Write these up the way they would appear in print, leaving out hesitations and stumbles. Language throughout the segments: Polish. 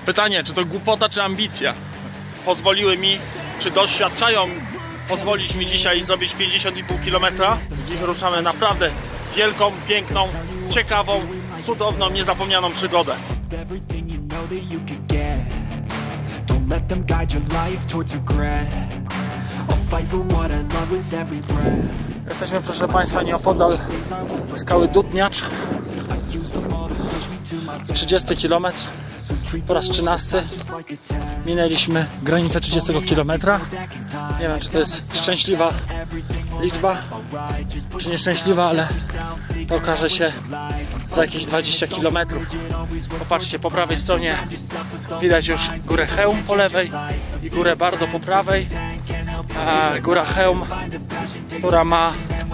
Pytanie, czy to głupota, czy ambicja pozwoliły mi, czy doświadczają pozwolić mi dzisiaj zrobić 50,5 km. Dziś ruszamy naprawdę wielką, piękną, ciekawą, cudowną, niezapomnianą przygodę. Jesteśmy, proszę Państwa, nieopodal skały Dudniacz. 30 km, po raz 13. Minęliśmy granicę 30 km. Nie wiem, czy to jest szczęśliwa liczba, czy nieszczęśliwa, ale to okaże się za jakieś 20 km. Popatrzcie, po prawej stronie widać już górę Chełm po lewej i górę Bardo po prawej. A góra Chełm, która ma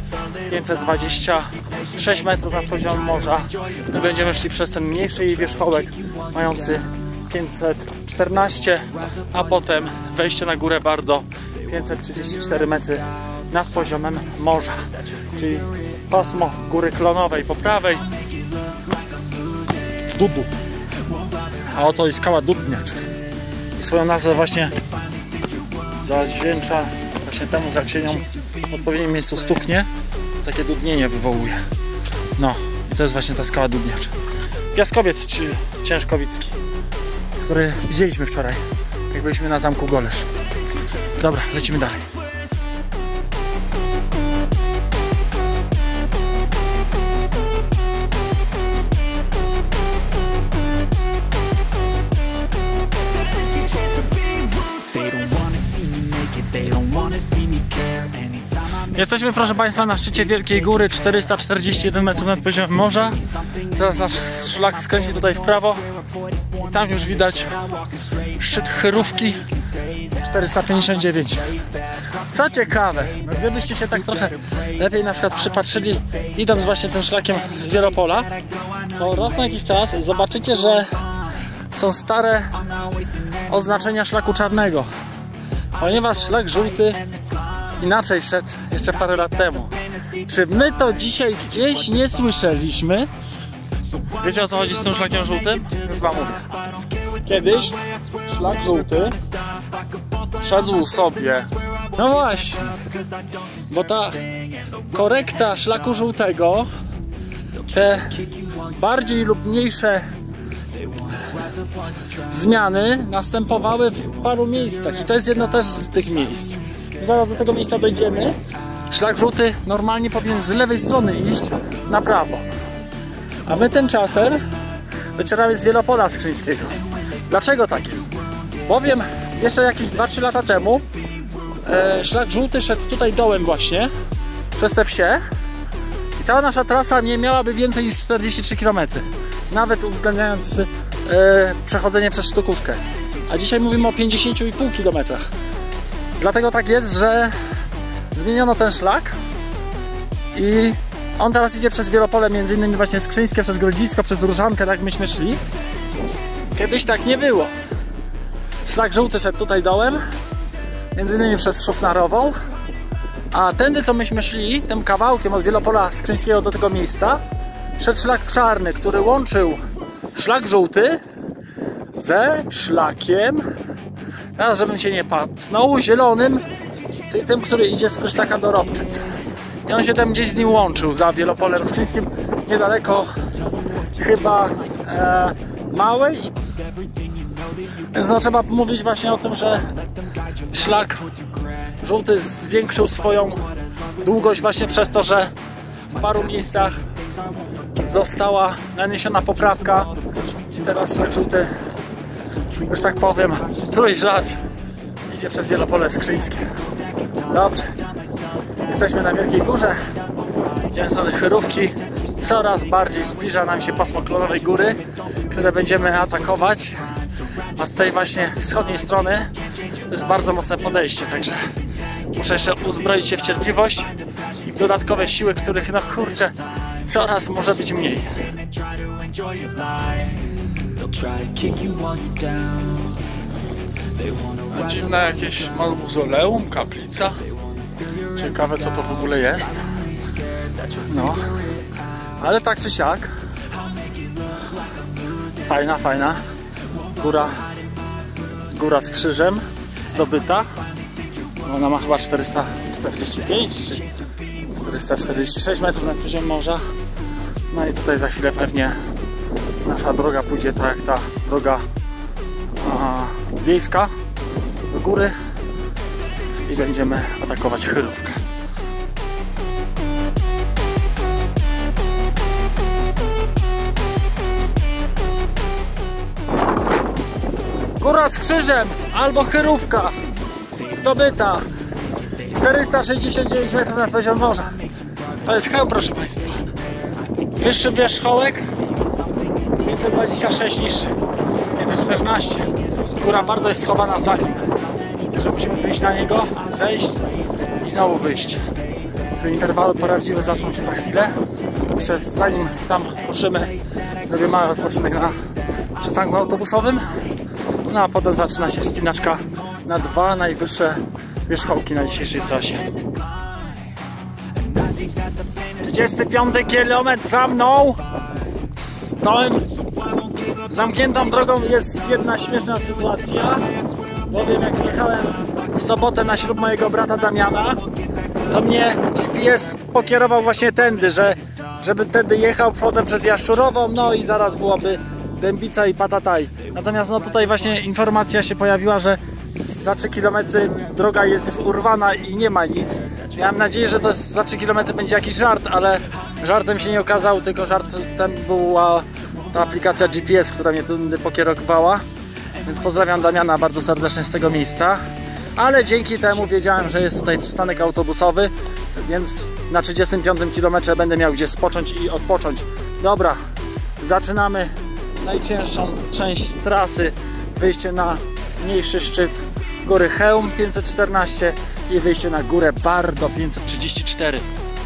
526 metrów nad poziomem morza. My będziemy szli przez ten mniejszy jej wierzchołek mający 514, a potem wejście na górę Bardo 534 metry nad poziomem morza, czyli pasmo góry Klonowej po prawej, Dudu, a oto jest skała Dudniacz i swoją nazwę właśnie zadźwięcza właśnie temu, że jak się nią w odpowiednim miejscu stuknie, takie dudnienie wywołuje. No i to jest właśnie ta skała Dudniacz. Piaskowiec ciężkowicki, który widzieliśmy wczoraj, jak byliśmy na zamku Golesz. Dobra, lecimy dalej. Jesteśmy, proszę Państwa, na szczycie Wielkiej Góry, 441 metrów nad poziomem morza. Zaraz nasz szlak skręci tutaj w prawo i tam już widać szczyt Chyrówki 459. Co ciekawe, no gdybyście się tak trochę lepiej na przykład przypatrzyli, idąc właśnie tym szlakiem z Wielopola, to raz na jakiś czas zobaczycie, że są stare oznaczenia szlaku czarnego, ponieważ szlak żółty inaczej szedł jeszcze parę lat temu. Czy my to dzisiaj gdzieś nie słyszeliśmy? Wiecie, o co chodzi z tym szlakiem żółtym? Już wam mówię. Kiedyś szlak żółty szedł sobie, no właśnie, bo ta korekta szlaku żółtego, te bardziej lub mniejsze zmiany następowały w paru miejscach i to jest jedno też z tych miejsc. Zaraz do tego miejsca dojdziemy. Szlak żółty normalnie powinien z lewej strony iść na prawo, a my tymczasem docieramy z Wielopola Skrzyńskiego. Dlaczego tak jest? Bowiem jeszcze jakieś 2-3 lata temu szlak żółty szedł tutaj dołem właśnie przez te wsie i cała nasza trasa nie miałaby więcej niż 43 km, nawet uwzględniając przechodzenie przez Sztukówkę, a dzisiaj mówimy o 50,5 km. Dlatego tak jest, że zmieniono ten szlak i on teraz idzie przez Wielopole, między innymi właśnie Skrzyńskie, przez Grodzisko, przez Różankę, tak myśmy szli. Kiedyś tak nie było. Szlak żółty szedł tutaj dołem, między innymi przez Szufnarową, a tędy, co myśmy szli, tym kawałkiem od Wielopola Skrzyńskiego do tego miejsca, szedł szlak czarny, który łączył szlak żółty ze szlakiem, teraz żebym się nie pacnął, zielonym, czyli tym, który idzie z Frysztaka do Robczyc. I on się tam gdzieś z nim łączył za Wielopolem Skrzyńskim, niedaleko chyba Małej. Więc no, trzeba mówić właśnie o tym, że szlak żółty zwiększył swoją długość właśnie przez to, że w paru miejscach została naniesiona poprawka i teraz szlak żółty, już tak powiem, któryś raz idzie przez Wielopole Skrzyńskie. Dobrze, jesteśmy na Wielkiej Górze, idziemy z Chyrówki, coraz bardziej zbliża nam się pasmo Klonowej Góry, które będziemy atakować, a z tej właśnie wschodniej strony to jest bardzo mocne podejście, także muszę jeszcze uzbroić się w cierpliwość i w dodatkowe siły, których, no kurczę, coraz może być mniej. A dziwne jakieś mauzoleum, kaplica. Ciekawe, co to w ogóle jest. No, ale tak czy siak fajna góra z krzyżem zdobyta. Ona ma chyba 445 czy 446 metrów nad poziomem morza. No i tutaj za chwilę pewnie nasza droga pójdzie tak jak ta droga wiejska do góry i będziemy atakować Chyrówkę. Góra z krzyżem albo Chyrówka zdobyta. 469 metrów nad poziomem morza. To jest hełm, proszę Państwa. Wyższy wierzchołek 526, niższy 514. Góra bardzo jest schowana za nim, że musimy wyjść na niego, zejść i znowu wyjść. Te interwały prawdziwe zaczną się za chwilę. Jeszcze zanim tam ruszymy, zrobię mały odpoczynek na przystanku autobusowym. No a potem zaczyna się wspinaczka na 2 najwyższe wierzchołki na dzisiejszej trasie. 35 kilometr za mną. Z tą zamkniętą drogą jest jedna śmieszna sytuacja. Bowiem jak jechałem w sobotę na ślub mojego brata Damiana, to mnie GPS pokierował właśnie tędy, żeby tędy jechał przodem przez Jaszczurową, no i zaraz byłaby Dębica i Patataj. Natomiast no tutaj właśnie informacja się pojawiła, że za 3 km droga jest już urwana i nie ma nic. Miałem nadzieję, że to za 3 km będzie jakiś żart, ale żartem się nie okazał, tylko żartem była ta aplikacja GPS, która mnie tu pokierowała. Więc pozdrawiam Damiana bardzo serdecznie z tego miejsca. Ale dzięki temu wiedziałem, że jest tutaj przystanek autobusowy, więc na 35 km będę miał gdzie spocząć i odpocząć. Dobra, zaczynamy najcięższą część trasy. Wyjście na mniejszy szczyt góry Chełm 514 i wyjście na górę Bardo 534.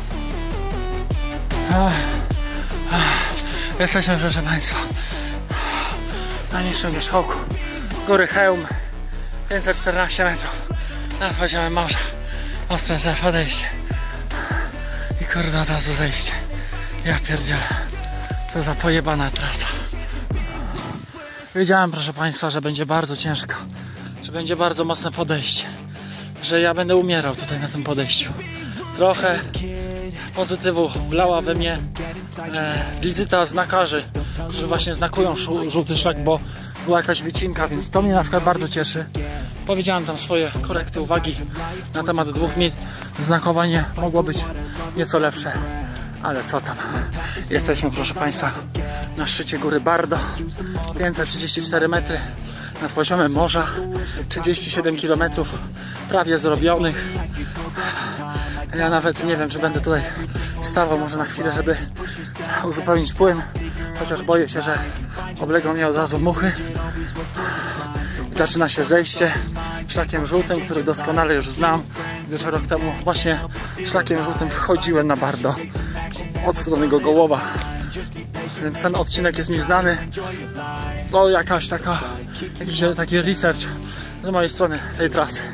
Jesteśmy, proszę Państwa, na niższym wierzchołku góry Chełm 514 metrów nad poziomem morza. Ostre za podejście i kurde od razu zejście. Ja pierdzielę, to za pojebana trasa. Wiedziałem, proszę Państwa, że będzie bardzo ciężko, że będzie bardzo mocne podejście, że ja będę umierał tutaj na tym podejściu. Trochę pozytywu wlała we mnie wizyta znakarzy, którzy właśnie znakują żółty szlak, bo była jakaś wycinka, więc to mnie na przykład bardzo cieszy. Powiedziałem tam swoje korekty, uwagi na temat 2 miejsc. Znakowanie mogło być nieco lepsze, ale co tam. Jesteśmy, proszę Państwa, na szczycie góry Bardo, 534 metry nad poziomem morza, 37 km prawie zrobionych. Ja nawet nie wiem, czy będę tutaj stawał może na chwilę, żeby uzupełnić płyn, chociaż boję się, że oblegą mnie od razu muchy. Zaczyna się zejście szlakiem żółtym, który doskonale już znam, gdyż rok temu właśnie szlakiem żółtym wchodziłem na Bardo od strony Gogołowa. Więc ten odcinek jest mi znany. To jakiś taki research z mojej strony tej trasy.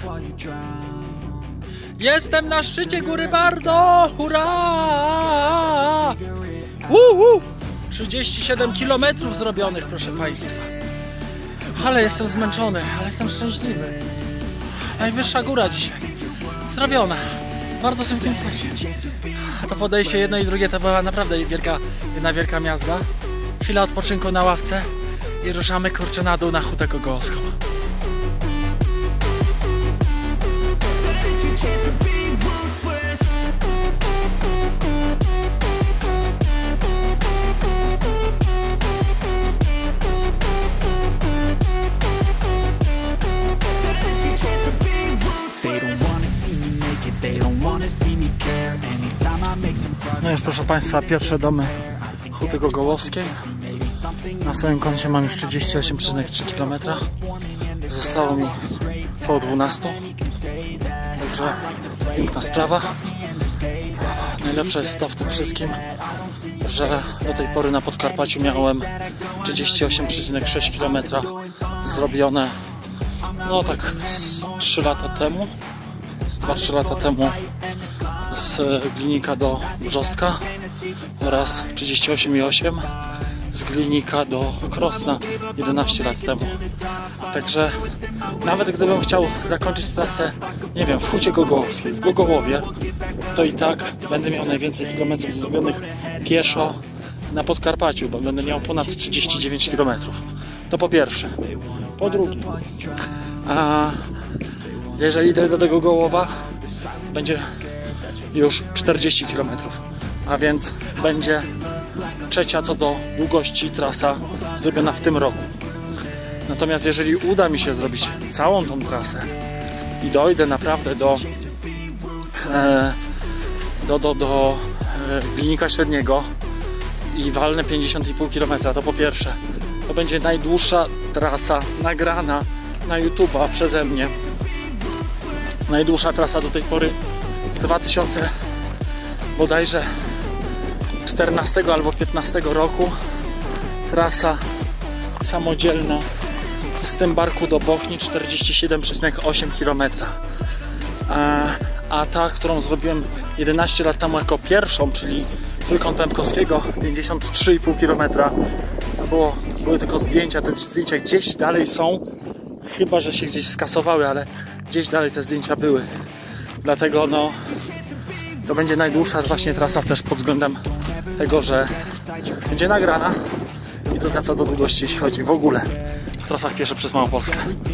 Jestem na szczycie góry Bardo! Hurra! 37 km zrobionych, proszę Państwa. Ale jestem zmęczony, ale jestem szczęśliwy. Najwyższa góra dzisiaj. Zrobiona. W bardzo szybkim czasie. To podejście jedno i drugie to była naprawdę jedna wielka miazga. Chwila odpoczynku na ławce i ruszamy kurczę na dół na Hutę Gogołowską. No już, proszę Państwa, pierwsze domy Huty Gogołowskiej. Na swoim koncie mam już 38,3 km. Zostało mi po 12. Także piękna sprawa. Najlepsze jest to w tym wszystkim, że do tej pory na Podkarpaciu miałem 38,6 km zrobione no tak z 3 lata temu. Z 2-3 lata temu z Glinika do Brzostka oraz 38,8 z Glinika do Krosna 11 lat temu. Także nawet gdybym chciał zakończyć trasę, nie wiem, w Hucie Gogołowskiej, w Gogołowie, to i tak będę miał najwięcej kilometrów zrobionych pieszo na Podkarpaciu, bo będę miał ponad 39 km. To po pierwsze. Po drugie, jeżeli dojdę do Gogołowa, będzie już 40 km, a więc będzie trzecia co do długości trasa zrobiona w tym roku. Natomiast jeżeli uda mi się zrobić całą tą trasę i dojdę naprawdę do Glinika Średniego i walnę 50,5 km, to po pierwsze, to będzie najdłuższa trasa nagrana na YouTube'a przeze mnie. Najdłuższa trasa do tej pory z 2000 bodajże 14 albo 15 roku. Trasa samodzielna z Tymbarku do Bochni 47,8 km. A ta, którą zrobiłem 11 lat temu jako pierwszą, czyli Trójkąt Pępkowskiego 53,5 km, były tylko zdjęcia. Te zdjęcia gdzieś dalej są, chyba że się gdzieś skasowały, ale gdzieś dalej te zdjęcia były. Dlatego no, to będzie najdłuższa właśnie trasa też pod względem tego, że będzie nagrana i druga co do długości, jeśli chodzi w ogóle w trasach pieszych przez Małopolskę.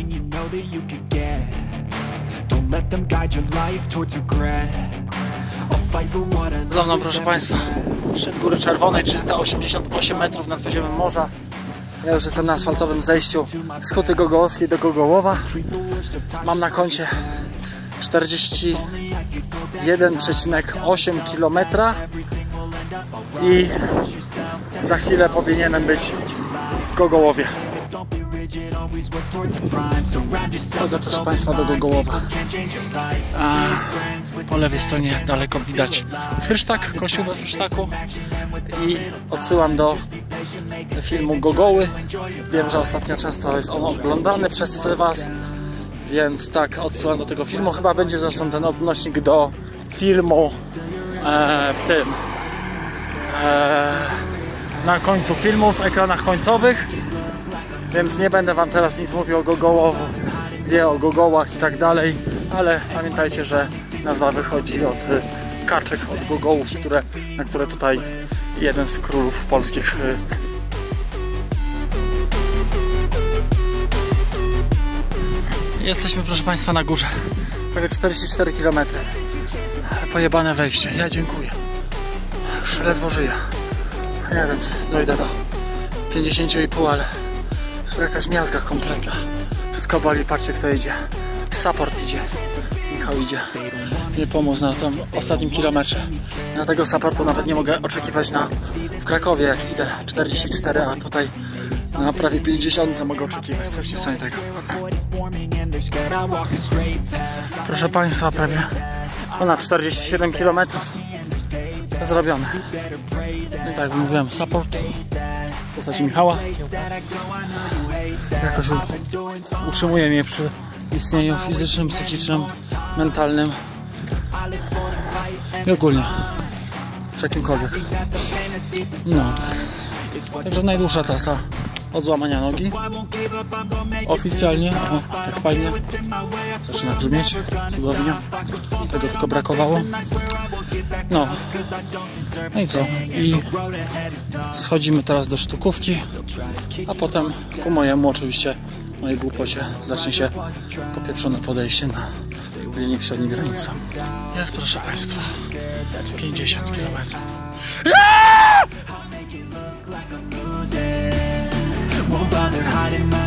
Za mną, proszę Państwa, szczyt Góry Czerwonej, 388 metrów nad poziomem morza. Ja już jestem na asfaltowym zejściu z Huty Gogołowskiej do Gogołowa. Mam na koncie 41,8 km i za chwilę powinienem być w Gogołowie. Chodzę, proszę Państwa, do Gogołowa. A po lewej stronie daleko widać Frysztak, kościół we Frysztaku i odsyłam do filmu Gogoły. Wiem, że ostatnio często jest on oglądany przez Was, więc tak, odsyłam do tego filmu. Chyba będzie zresztą ten odnośnik do filmu na końcu filmu, w ekranach końcowych, więc nie będę Wam teraz nic mówił o Gogołowu, o Gogołach i tak dalej, ale pamiętajcie, że nazwa wychodzi od kaczek, od Gogołów, na które tutaj jeden z królów polskich Jesteśmy, proszę Państwa, na górze. Prawie 44 km. Pojebane wejście. Ja dziękuję. Już ledwo żyję. Nie wiem, czy dojdę do 50,5, ale już jakaś miazga kompletna. Wszystko boli. Patrzcie, kto idzie. Support idzie. Michał idzie. Nie pomógł na tym ostatnim kilometrze. Na tego supportu nawet nie mogę oczekiwać w Krakowie, jak idę 44, a tutaj na prawie 50 mogę oczekiwać. Coś niesamowitego. Proszę Państwa, prawie ponad 47 km zrobione. No i tak jak mówiłem, support w postaci Michała jakoś utrzymuje mnie przy istnieniu fizycznym, psychicznym, mentalnym i ogólnie przy jakimkolwiek. No, także najdłuższa trasa od złamania nogi. Oficjalnie, o, jak fajnie zaczyna brzmieć cudownie. Tego tylko brakowało. No i co? I schodzimy teraz do Sztukówki, a potem ku mojemu, oczywiście mojej głupocie, zacznie się popieprzone podejście na Glinik Średni Granica. Jest, proszę Państwa, 50 km. Won't bother hiding my